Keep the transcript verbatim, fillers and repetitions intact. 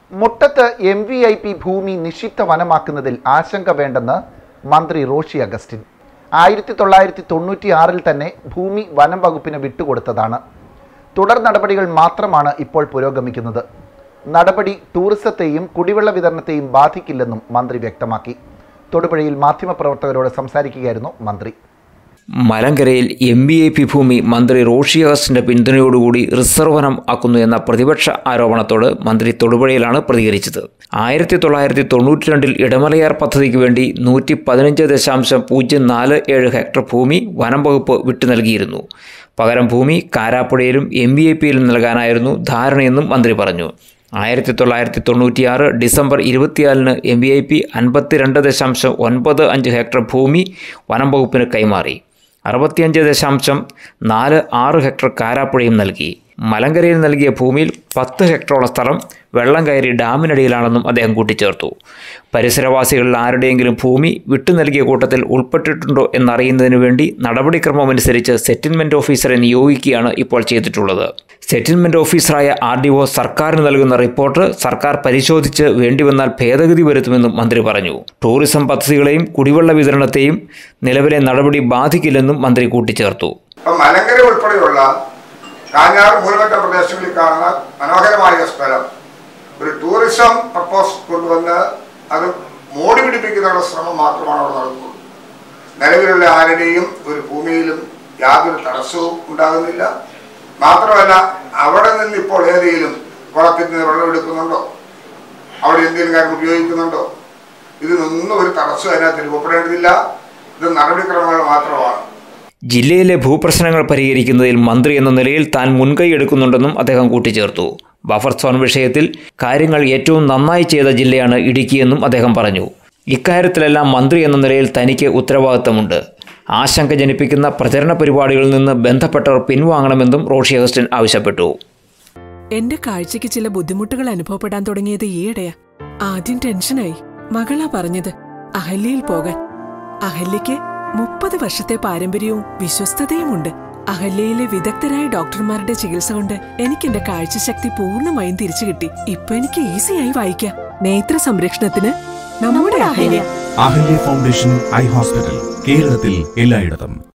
Muttathu M V I P ഭൂമി നിക്ഷിപ്ത വനമാക്കുന്നതിൽ ആശങ്ക വേണ്ടെന്ന് മന്ത്രി റോഷി അഗസ്റ്റിൻ. ആയിരത്തി തൊള്ളായിരത്തി തൊണ്ണൂറ്റി ആറിൽ തന്നെ ഭൂമി വനം വകുപ്പിന് വിട്ടുകൊടുത്തതാണ്. തുടർ നടപടികൾ മാത്രമാണ് ഇപ്പോൾ പുരോഗമിക്കുന്നത്. നടപടി ടൂറിസത്തെയും കുടിവെള്ള വിതരണത്തെയും ബാധിക്കില്ലെന്നും മന്ത്രി വ്യക്തമാക്കി. തൊടുപുഴയിൽ മാധ്യമപ്രവർത്തകരോട് സംസാരിക്കുകയായിരുന്നു മന്ത്രി. മലങ്കരയിൽ എം ബി ഐ പി ഭൂമി മന്ത്രി റോഷി അഗസ്റ്റിൻ്റെ പിന്തുണയോടുകൂടി റിസർവ് വനം ആക്കുന്നു എന്ന പ്രതിപക്ഷ ആരോപണത്തോട് മന്ത്രി തൊടുപുഴയിലാണ് പ്രതികരിച്ചത്. ആയിരത്തി തൊള്ളായിരത്തി തൊണ്ണൂറ്റി രണ്ടിൽ ഇടമലയാർ പദ്ധതിക്ക് വേണ്ടി നൂറ്റി പതിനഞ്ച് ദശാംശം പൂജ്യം നാല് ഏഴ് ഹെക്ടർ ഭൂമി വനം വകുപ്പ് വിട്ടു നൽകിയിരുന്നു. പകരം ഭൂമി കാരാപ്പുഴയിലും എം ബി ഐ പിയിലും നൽകാനായിരുന്നു ധാരണയെന്നും മന്ത്രി പറഞ്ഞു. ആയിരത്തി തൊള്ളായിരത്തി തൊണ്ണൂറ്റിയാറ് ഡിസംബർ ഇരുപത്തിനാലിന് എം ബി ഐ പി അൻപത്തിരണ്ട് ദശാംശം ഒൻപത് അഞ്ച് ഹെക്ടർ ഭൂമി വനം വകുപ്പിന് കൈമാറി. അറുപത്തിയഞ്ച് ദശാംശം നാല് ആറ് ഹെക്ടർ കാരാപ്പുഴയും നൽകി. മലങ്കരയിൽ നൽകിയ ഭൂമിയിൽ പത്ത് ഹെക്ടറോളം സ്ഥലം വെള്ളം കയറി ഡാമിനടിയിലാണെന്നും അദ്ദേഹം കൂട്ടിച്ചേർത്തു. പരിസരവാസികളിൽ ആരുടെയെങ്കിലും ഭൂമി വിട്ടു നൽകിയ കൂട്ടത്തിൽ ഉൾപ്പെട്ടിട്ടുണ്ടോ എന്നറിയുന്നതിന് വേണ്ടി നടപടിക്രമമനുസരിച്ച് സെറ്റിൽമെൻറ്റ് ഓഫീസറെ നിയോഗിക്കുകയാണ് ഇപ്പോൾ ചെയ്തിട്ടുള്ളത്. സെറ്റിൽമെൻറ്റ് ഓഫീസറായ ആർ ഡി ഒ സർക്കാരിന് നൽകുന്ന റിപ്പോർട്ട് സർക്കാർ പരിശോധിച്ച് വേണ്ടിവന്നാൽ ഭേദഗതി വരുത്തുമെന്നും മന്ത്രി പറഞ്ഞു. ടൂറിസം പദ്ധതികളെയും കുടിവെള്ള വിതരണത്തെയും നിലവിലെ നടപടി ബാധിക്കില്ലെന്നും മന്ത്രി കൂട്ടിച്ചേർത്തു. മലങ്കര ഉൾപ്പെടെയുള്ള കാഞ്ഞാർ മൂലമറ്റ പ്രദേശങ്ങളിൽ കാണുന്ന മനോഹരമായ സ്ഥലം ഒരു ടൂറിസം പർപ്പസ് കൊണ്ടുവന്ന് അത് മോടി പിടിപ്പിക്കുന്നതിനുള്ള ശ്രമം മാത്രമാണ് അവിടെ നടക്കുന്നത്. നിലവിലുള്ള ആരുടെയും ഒരു ഭൂമിയിലും യാതൊരു തടസ്സവും ഉണ്ടാകുന്നില്ല. മാത്രമല്ല, അവിടെ നിന്ന് ഇപ്പോൾ ഏതെങ്കിലും കുളത്തിൽ നിന്ന് വെള്ളം എടുക്കുന്നുണ്ടോ, അവിടെ എന്തെങ്കിലും കാര്യം ഉപയോഗിക്കുന്നുണ്ടോ, ഇതിനൊന്നും ഒരു തടസ്സം അതിനകത്ത് രൂപപ്പെടേണ്ടതില്ല. ഇത് നടപടിക്രമങ്ങൾ മാത്രമാണ്. ജില്ലയിലെ ഭൂപ്രശ്നങ്ങൾ പരിഹരിക്കുന്നതിൽ മന്ത്രി എന്ന നിലയിൽ താൻ മുൻകൈ എടുക്കുന്നുണ്ടെന്നും അദ്ദേഹം കൂട്ടിച്ചേർത്തു. ബഫർ സോൺ വിഷയത്തിൽ കാര്യങ്ങൾ ഏറ്റവും നന്നായി ചെയ്ത ജില്ലയാണ് ഇടുക്കിയെന്നും അദ്ദേഹം പറഞ്ഞു. ഇക്കാര്യത്തിലെല്ലാം മന്ത്രി എന്ന നിലയിൽ തനിക്ക് ഉത്തരവാദിത്തമുണ്ട്. ആശങ്ക ജനിപ്പിക്കുന്ന പ്രചരണ പരിപാടികളിൽ നിന്ന് ബന്ധപ്പെട്ടവർ പിൻവാങ്ങണമെന്നും റോഷി അഗസ്റ്റിൻ ആവശ്യപ്പെട്ടു. എന്റെ കാഴ്ചയ്ക്ക് ചില ബുദ്ധിമുട്ടുകൾ അനുഭവപ്പെടാൻ തുടങ്ങിയത് ഈയിടെയാ. ആദ്യം ടെൻഷനായി. മകളാ പറഞ്ഞത് അഹല്യയിൽ പോകാൻ. അഹല്യയ്ക്ക് മുപ്പത് വർഷത്തെ പാരമ്പര്യവും വിശ്വസ്തതയുമുണ്ട്. അഹല്യയിലെ വിദഗ്ധരായ ഡോക്ടർമാരുടെ ചികിത്സ കൊണ്ട് എനിക്ക് എന്റെ കാഴ്ചശക്തി പൂർണ്ണമായും തിരിച്ചു കിട്ടി. ഇപ്പൊ എനിക്ക് ഈസിയായി വായിക്കാം. നേത്ര സംരക്ഷണത്തിന് നമ്മുടെ Ahalya. Ahalya foundation eye hospital, കേരളത്തിൽ എല്ലായിടത്തും.